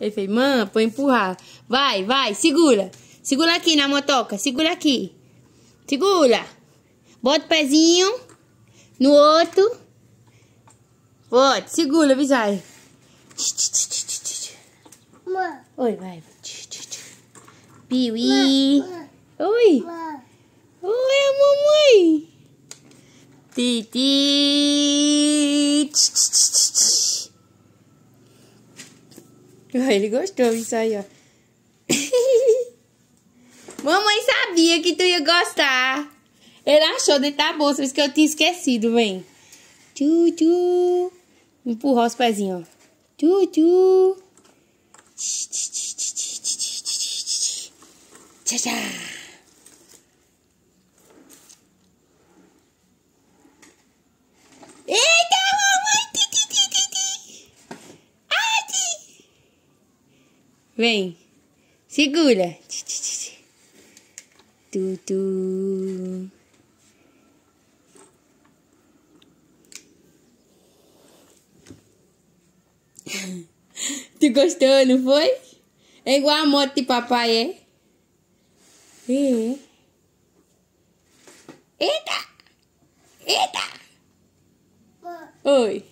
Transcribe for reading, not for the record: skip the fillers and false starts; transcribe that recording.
Ele fez, mãe, pra empurrar. Vai, vai, segura. Segura aqui na motoca, segura aqui. Segura. Bota o pezinho no outro. Bota, segura, Visai. Oi, vai. Piuí. Oi. Oi, a mamãe. Titi. Ele gostou disso aí, ó. Mamãe sabia que tu ia gostar. Ele achou dentro da bolsa, por isso que eu tinha esquecido, vem. Tchu. Empurrar os pezinhos, ó. Tchu. Tchá. Eita, mamãe! Vem, segura. Tu. Tu gostou, não foi? É igual a moto de papai, é? É. Eita! Oi.